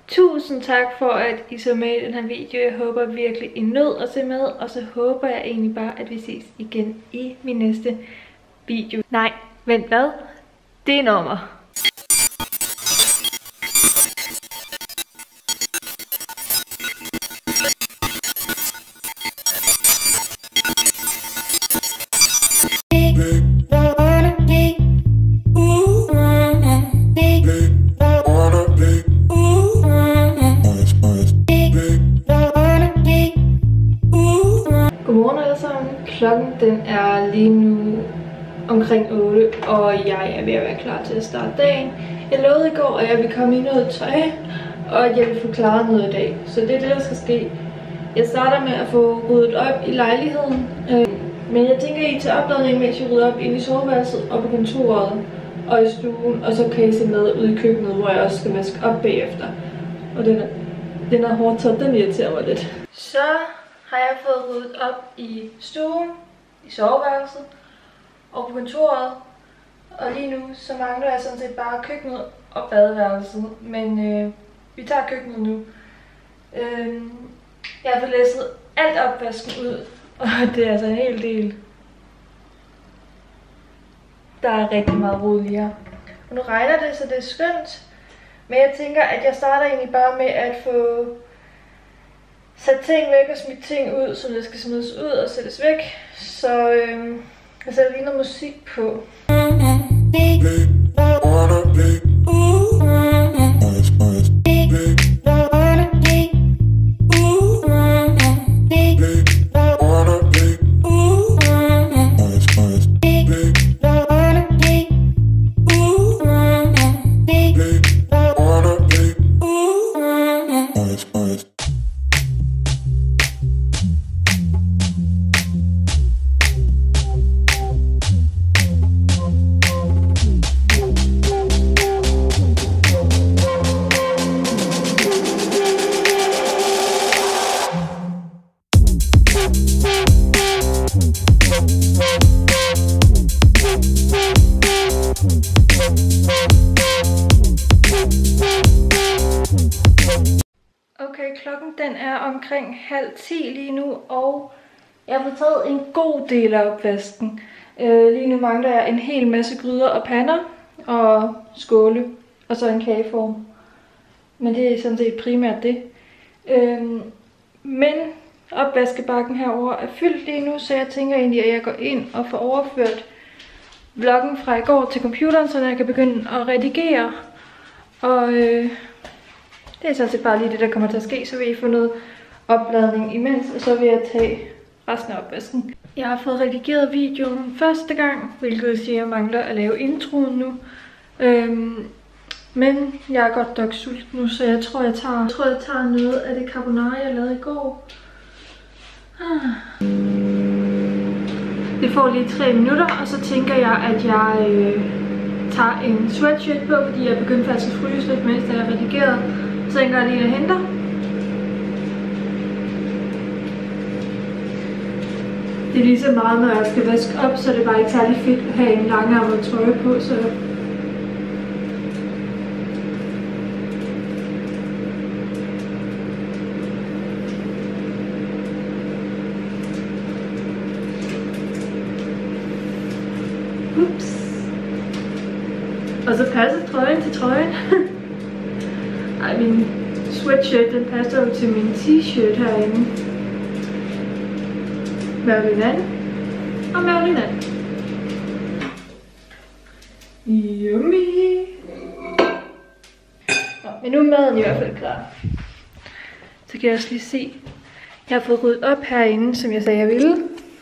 Tusind tak for, at I så med i den her video. Jeg håber virkelig, I nød at se med. Og så håber jeg egentlig bare, at vi ses igen i min næste video. Nej, vent hvad? Det er nummer. Klokken den er lige nu omkring 8, og jeg er ved at være klar til at starte dagen. Jeg lovede i går, at jeg ville komme i noget tøj, og at jeg vil få klaret noget i dag. Så det er det, der skal ske. Jeg starter med at få ryddet op i lejligheden. Men jeg tænker, I til opladning, mens jeg rydder op inde i soveværelset og på kontoret og i stuen. Og så kan I se med ud i køkkenet, hvor jeg også skal vaske op bagefter. Og den er hårdt tørt, den irriterer mig lidt. Så har jeg fået ryddet op i stuen, i soveværelset og på kontoret. Og lige nu så mangler jeg sådan set bare køkkenet og badeværelset. Men vi tager køkkenet nu. Jeg har fået læsset alt opvasken ud, og det er altså en hel del. Der er rigtig meget rod lige her. Og nu regner det, så det er skønt. Men jeg tænker, at jeg starter egentlig bare med at få sat ting væk og smidt ting ud, så det skal smides ud og sættes væk. Så jeg sætter lige noget musik på. Okay, klokken den er omkring 9:30 lige nu, og jeg har fået taget en god del af opvasken. Lige nu mangler jeg en hel masse gryder og pander og skåle, og så en kageform. Men det er sådan set primært det. Men opvaskebakken herover er fyldt lige nu, så jeg tænker egentlig, at jeg går ind og får overført vloggen fra i går til computeren, så jeg kan begynde at redigere. Og det er sådan set bare lige det, der kommer til at ske, så vil I få noget opladning imens, og så vil jeg tage resten af opvasken. Jeg har fået redigeret videoen første gang, hvilket vil sige, at jeg mangler at lave introen nu. Men jeg er godt nok sulten nu, så jeg tror, jeg tager noget af det carbonara, jeg lavede i går. Det får lige 3 minutter, og så tænker jeg, at jeg tager en sweatshirt på, fordi jeg begyndte faktisk at fryse lidt, mens jeg redigerede. Så jeg går lige og henter. Det er lige så meget, når jeg skal vaske op, så det er bare ikke særlig fedt at have en langærmet trøje på, så ups. Og så passer trøjen til trøjen. Ej, min sweatshirt, den passer jo til min t-shirt herinde. Madeline og Madeline. Yummy! Nå, men nu er maden i hvert fald klar. Så kan jeg også lige se, jeg har fået ryddet op herinde, som jeg sagde, jeg ville.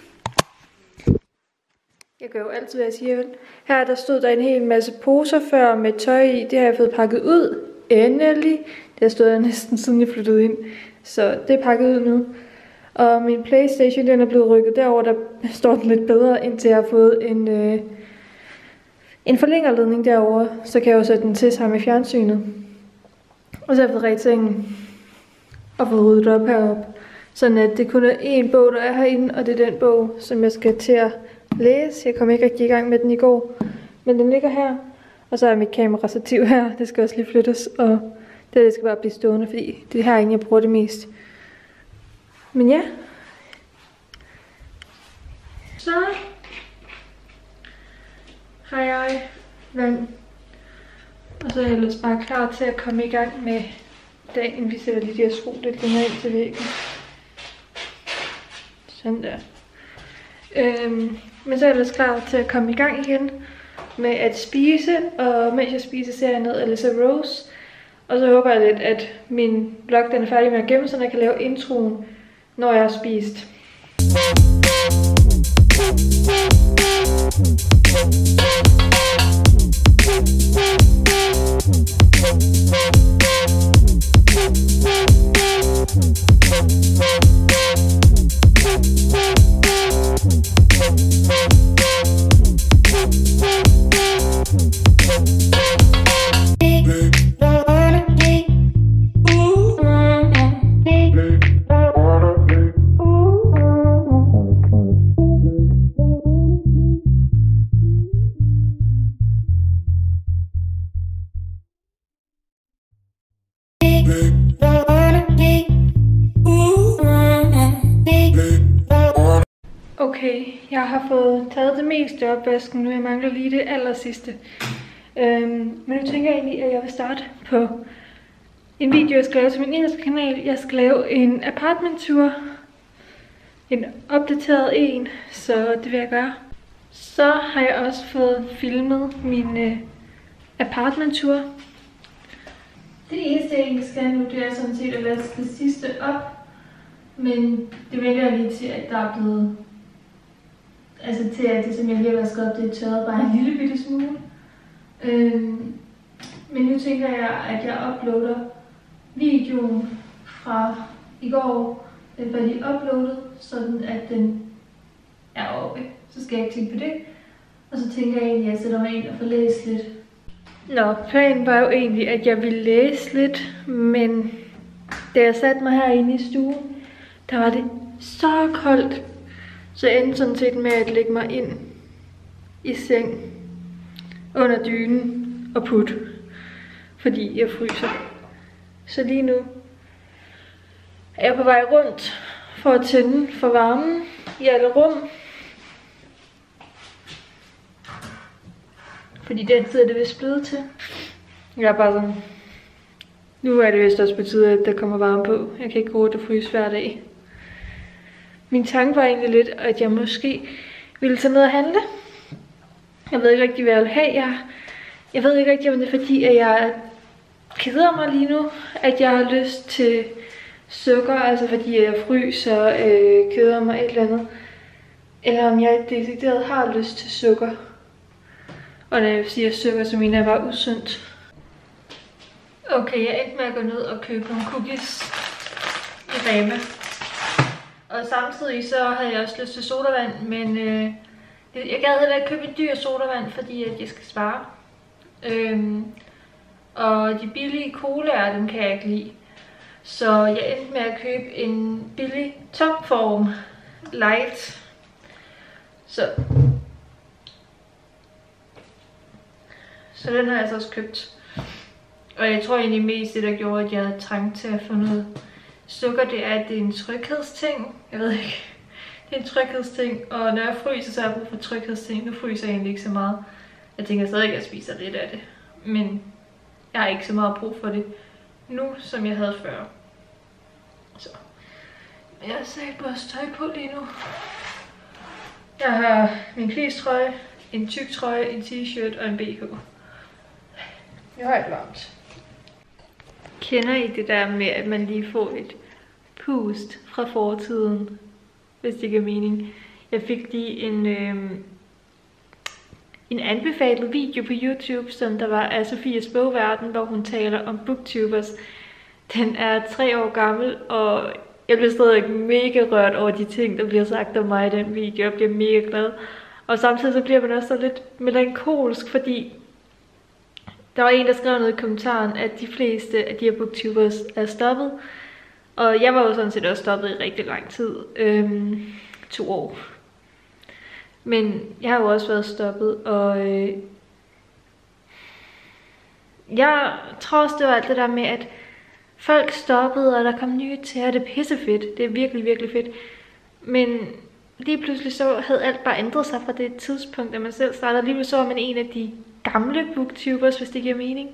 Jeg gør jo altid, hvad jeg siger. Her der stod der en hel masse poser før med tøj i. Det har jeg fået pakket ud. Endelig. Det har stået næsten siden jeg flyttede ind. Så det er pakket ud nu. Og min PlayStation, den er blevet rykket derover. Der står den lidt bedre, indtil jeg har fået en forlængerledning derover. Så kan jeg jo sætte den til sammen med fjernsynet. Og så har jeg fået ret sengen og fået ryddet op heroppe. Sådan at det kun er én bog, der er herinde, og det er den bog, som jeg skal til at læse. Jeg kom ikke rigtig i gang med den i går, men den ligger her. Og så er mit kamerastativ her, det skal også lige flyttes, og Det skal bare blive stående, fordi det er herinde, jeg bruger det mest. Men ja. Så har jeg vand. Og så er jeg ellers bare klar til at komme i gang med dagen. Vi sætter lige de her sko lidt længere ind til væggen. Sådan der. Men så er jeg ellers klar til at komme i gang igen med at spise. Og mens jeg spiser, ser jeg noget Alyssa Rose. Og så håber jeg lidt, at min vlog den er færdig med at gemme, så jeg kan lave introen, når jeg har spist. Okay, jeg har fået taget det meste af opvasken nu. Jeg mangler lige det aller sidste. Men nu tænker jeg egentlig, at jeg vil starte på en video, jeg skal lave til min engelske kanal. Jeg skal lave en apartment-tur. En opdateret en, så det vil jeg gøre. Så har jeg også fået filmet min apartment-tur. Det eneste, jeg egentlig skal nu, det er sådan set at vaske det sidste op. Men det vælger jeg lige til, at der er blevet... Altså til at det, som jeg lige har vasket op, det er tørret bare en lille bitte smule. Men nu tænker jeg, at jeg uploader videoen fra i går. Den var lige uploadet, sådan at den er oppe. Så skal jeg ikke tænke på det. Og så tænker jeg egentlig, at jeg sætter mig ind og får læst lidt. Nå, planen var jo egentlig, at jeg ville læse lidt. Men da jeg satte mig herinde i stuen, der var det så koldt. Så jeg endte sådan set med at lægge mig ind i seng under dynen og putte, fordi jeg fryser. Så lige nu er jeg på vej rundt for at tænde for varmen i alle rum. Fordi den tid er det vist blevet til. Jeg er bare sådan, nu er det vist også på tide, at der kommer varme på. Jeg kan ikke gå rundt og fryse hver dag. Min tanke var egentlig lidt, at jeg måske ville tage ned og handle. Jeg ved ikke rigtig, hvad jeg vil have. Jeg ved ikke rigtig, om det er fordi, at jeg keder mig lige nu. At jeg har lyst til sukker, altså fordi jeg fryser, keder mig et eller andet. Eller om jeg decideret har lyst til sukker. Og når jeg siger sukker, så mener jeg bare usundt. Okay, jeg endte med at gå ned og købe nogle cookies i Rema. Og samtidig så havde jeg også lyst til sodavand, men jeg gad heller ikke købe en dyr sodavand, fordi at jeg skal spare. Og de billige colaer, dem kan jeg ikke lide. Så jeg endte med at købe en billig topform light. Så den har jeg altså også købt. Og jeg tror egentlig mest det, der gjorde, at jeg havde trang til at få noget sukker, det er, at det er en tryghedsting. Jeg ved ikke. Det er en tryghedsting, og når jeg fryser, så har jeg brug for tryghedsting. Nu fryser jeg egentlig ikke så meget. Jeg tænker stadig, at jeg spiser lidt af det. Men jeg har ikke så meget brug for det nu, som jeg havde før. Så. Jeg har sat vores tøj på lige nu. Jeg har min fleecetrøje, en tyk trøje, en t-shirt og en BH. Jeg har et varmt. Kender I det der med, at man lige får et pust fra fortiden, hvis det giver mening? Jeg fik lige en anbefalet video på YouTube, som der var af Sofias bogverden, hvor hun taler om booktubers. Den er 3 år gammel, og jeg bliver stadig mega rørt over de ting, der bliver sagt om mig i den video. Jeg bliver mega glad. Og samtidig så bliver man også lidt melankolsk, fordi der var en, der skrev noget i kommentaren, at de fleste af de her booktubers er stoppet. Og jeg var jo sådan set også stoppet i rigtig lang tid. 2 år. Men jeg har jo også været stoppet, og jeg tror også, det var alt det der med, at folk stoppede, og der kom nye til, og det er pissefedt. Det er virkelig, virkelig fedt. Men lige pludselig så havde alt bare ændret sig fra det tidspunkt, da man selv startede. Lige pludselig så var man en af de gamle booktubers, hvis det giver mening.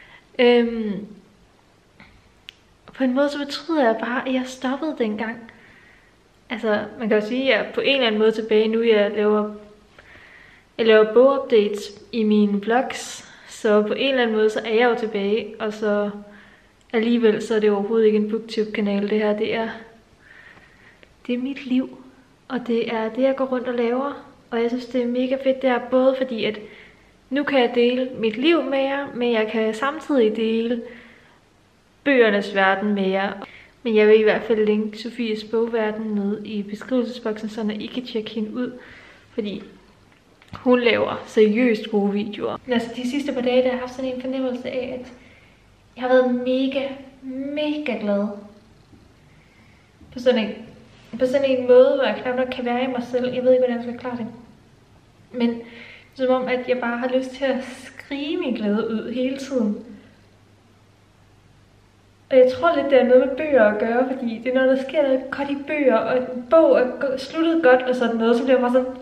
På en måde så betyder jeg bare, at jeg stoppede dengang. Altså, man kan jo sige, at jeg er på en eller anden måde tilbage nu. Jeg laver bogupdates i mine vlogs. Så på en eller anden måde, så er jeg jo tilbage. Og så alligevel, så er det overhovedet ikke en booktube-kanal. Det her, det er mit liv. Og det er det, jeg går rundt og laver. Og jeg synes, det er mega fedt. Det er både fordi, at nu kan jeg dele mit liv med jer, men jeg kan samtidig dele bøgernes verden med jer. Men jeg vil i hvert fald linke Sofies bogverden ned i beskrivelsesboksen, så I kan tjekke hende ud. Fordi hun laver seriøst gode videoer. Men altså de sidste par dage, der har jeg haft sådan en fornemmelse af, at jeg har været mega glad. På sådan en måde, hvor jeg knap nok kan være i mig selv. Jeg ved ikke, hvordan jeg skal klare det. Men som om, at jeg bare har lyst til at skrige min glæde ud hele tiden. Og jeg tror lidt, det er noget med bøger at gøre, fordi det er noget, der sker noget godt i bøger, og en bog er sluttet godt og sådan noget, så bliver jeg bare sådan,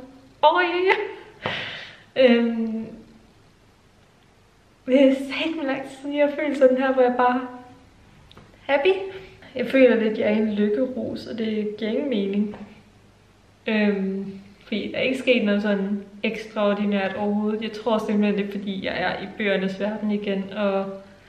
det er satme lang tid siden, jeg føler sådan her, hvor jeg bare happy. Jeg føler lidt, at jeg er en lykkerus, og det giver ingen mening. Fordi der er ikke sket noget sådan ekstraordinært overhovedet. Jeg tror simpelthen, det er fordi, jeg er i bøgernes verden igen, og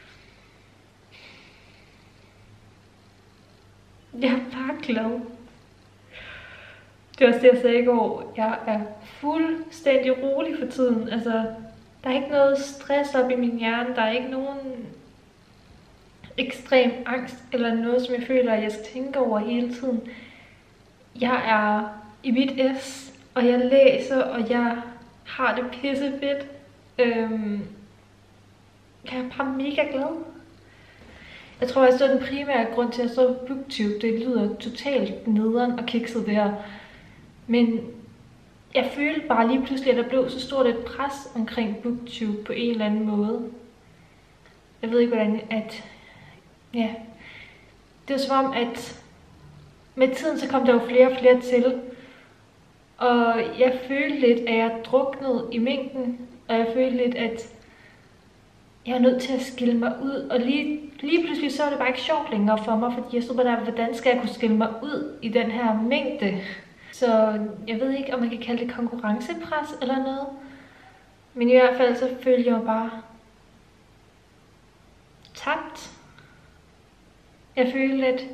jeg er bare glad. Det var også det, jeg sagde i går. Jeg er fuldstændig rolig for tiden. Altså, der er ikke noget stress op i min hjerne. Der er ikke nogen ekstrem angst eller noget, som jeg føler, at jeg skal tænke over hele tiden. Jeg er i mit S, og jeg læser, og jeg har det pissefedt. Jeg er bare mega glad. Jeg tror, at den primære grund til, at jeg så booktube, det lyder totalt nederen og kikset det her. Men jeg følte bare lige pludselig, at der blev så stort et pres omkring booktube på en eller anden måde. Jeg ved ikke, hvordan ja. Det var som om, at med tiden så kom der jo flere og flere til. Og jeg følte lidt, at jeg druknede i mængden. Og jeg følte lidt, at jeg er nødt til at skille mig ud. Og lige pludselig så var det bare ikke sjovt længere for mig. Fordi jeg stod bare der, hvordan skal jeg kunne skille mig ud i den her mængde? Så jeg ved ikke, om man kan kalde det konkurrencepres eller noget. Men i hvert fald så følte jeg mig bare tabt. Jeg følte lidt,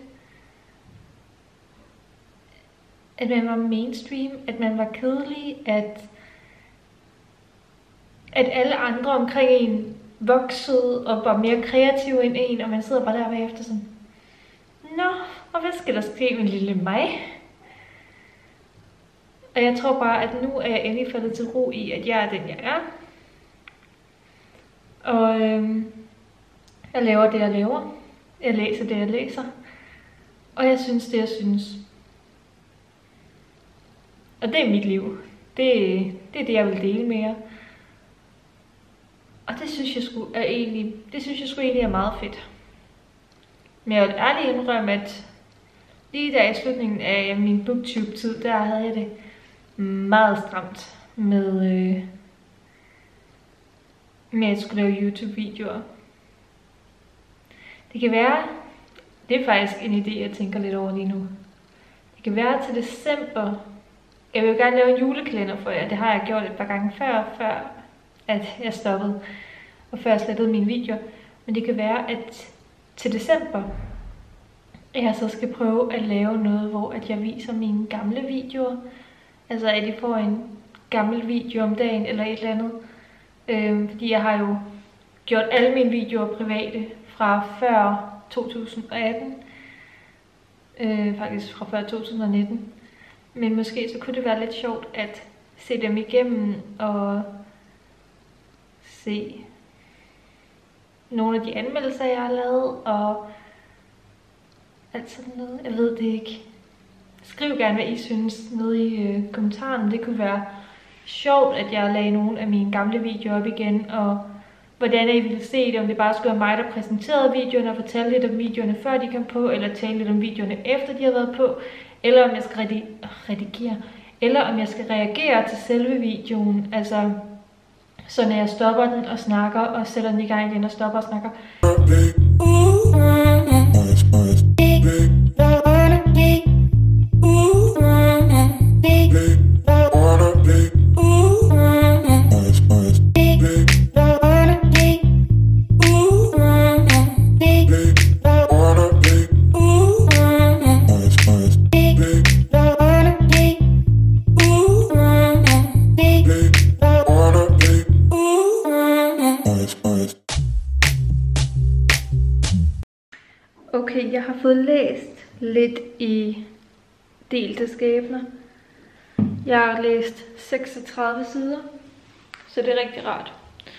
at man var mainstream, at man var kedelig, at alle andre omkring en voksede og var mere kreative end en, og man sidder bare der bagefter sådan, nå, og hvad skal der ske med lille mig? Og jeg tror bare, at nu er jeg endelig faldet til ro i, at jeg er den, jeg er. Og jeg laver det, jeg laver. Jeg læser det, jeg læser. Og jeg synes det, jeg synes. Og det er mit liv. Det er det, jeg vil dele med jer. Og det synes jeg sgu egentlig er meget fedt. Men jeg vil ærligt indrømme, at lige der i slutningen af min booktube-tid, der havde jeg det meget stramt med at skulle lave YouTube-videoer. Det kan være, det er faktisk en idé, jeg tænker lidt over lige nu. Det kan være til december. Jeg vil jo gerne lave en julekalender for jer. Det har jeg gjort et par gange før at jeg stoppede. Og før jeg slettede mine videoer. Men det kan være, at til december, jeg så skal prøve at lave noget, hvor at jeg viser mine gamle videoer. Altså at I får en gammel video om dagen eller et eller andet. Fordi jeg har jo gjort alle mine videoer private fra før 2018. Faktisk fra før 2019. Men måske så kunne det være lidt sjovt at se dem igennem og se nogle af de anmeldelser, jeg har lavet, og alt sådan noget. Jeg ved det ikke. Skriv gerne, hvad I synes nede i kommentarerne. Det kunne være sjovt, at jeg lagde nogle af mine gamle videoer op igen, og hvordan I ville se det, om det bare skulle være mig, der præsenterede videoerne og fortalte lidt om videoerne, før de kom på, eller tale lidt om videoerne, efter de har været på, eller om jeg skal redigere, eller om jeg skal reagere til selve videoen, altså så når jeg stopper den og snakker, og sætter den i gang igen og stopper og snakker. Okay, jeg har fået læst lidt i Delte Skæbner. Jeg har læst 36 sider, så det er rigtig rart.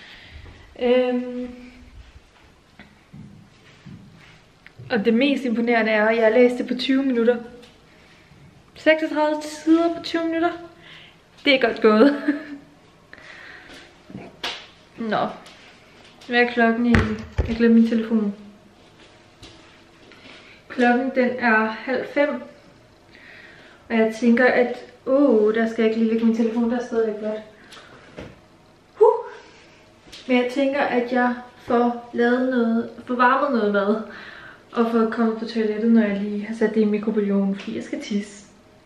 Og det mest imponerende er, at jeg har læst det på 20 minutter. 36 sider på 20 minutter. Det er godt gået. Nå. Hvad er klokken egentlig? Jeg glemte min telefon. Klokken den er 4:30. Og jeg tænker, at der skal jeg ikke lige lægge min telefon, der er stadig godt. Men jeg tænker, at jeg får varmet noget mad. Og får kommet på toilettet, når jeg lige har sat det i mikrobølgeovnen, fordi jeg skal tisse.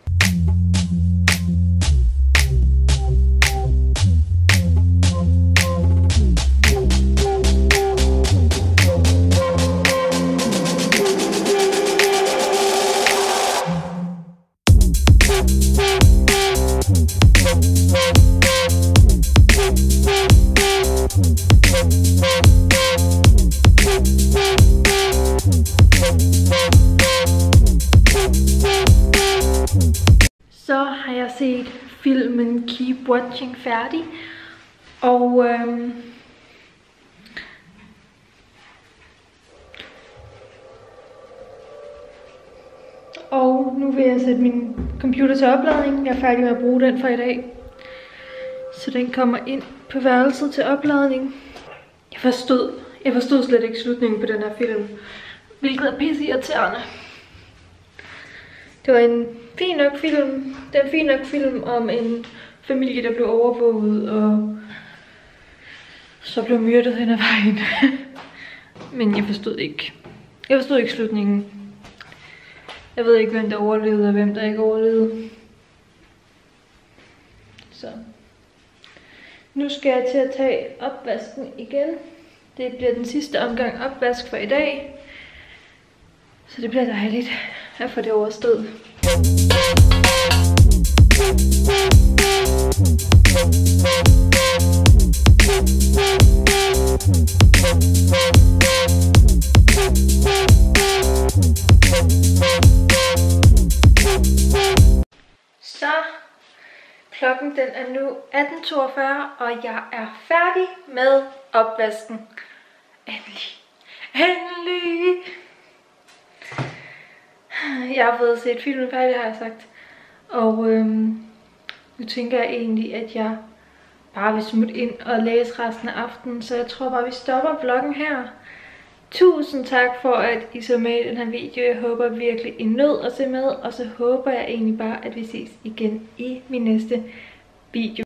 Så har jeg set filmen Keep Watching færdig, og nu vil jeg sætte min computer til opladning. Jeg er færdig med at bruge den for i dag, så den kommer ind på værelset til opladning. Jeg forstod slet ikke slutningen på den her film, hvilket er pisse irriterende. Det var en fin nok film. Det er en fin nok film om en familie, der blev overvåget og så blev myrdet hen ad vejen. Men jeg forstod ikke slutningen. Jeg ved ikke, hvem der overlevede og hvem der ikke overlevede. Så nu skal jeg til at tage opvasken igen. Det bliver den sidste omgang opvask for i dag. Så det bliver dejligt at få det overstået. Så klokken den er nu 18:42, og jeg er færdig med opvasken. Endelig! Jeg har fået set filmen færdig, har jeg sagt. Og nu tænker jeg egentlig, at jeg bare vil smutte ind og læse resten af aftenen. Så jeg tror bare, vi stopper vloggen her. Tusind tak for, at I så med i den her video. Jeg håber virkelig, I nød at se med. Og så håber jeg egentlig bare, at vi ses igen i min næste video.